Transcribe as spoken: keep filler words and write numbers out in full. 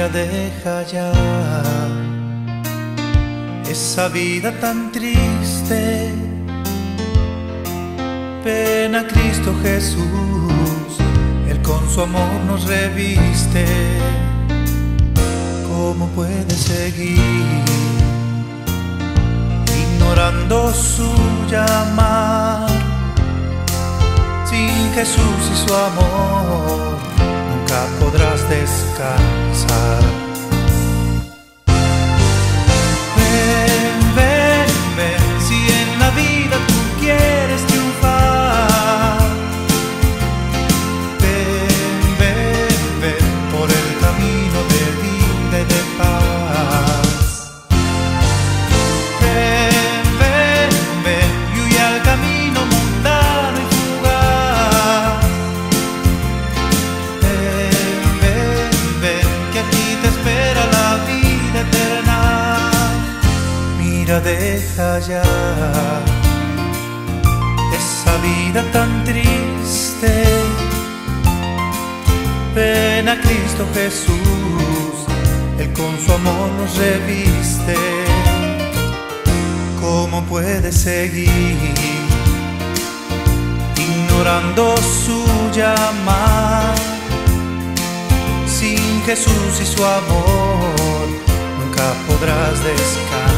deja ya esa vida tan triste. Ven a Cristo Jesús, Él con su amor nos reviste. ¿Cómo puede seguir ignorando su llamar? Sin Jesús y su amor nunca podrás descansar. Ven, ven, ven, si en la vida tú quieres triunfar. Ven, ven, ven por el camino de vida y de paz. Ven, ven, ven y huye al camino mundano y fugaz. Ven, ven, ven, que aquí te espera la vida eterna. Mira, deja ya esa vida tan triste. Ven a Cristo Jesús, Él con su amor nos reviste. ¿Cómo puedes seguir ignorando su llamar? Sin Jesús y su amor nunca podrás descansar.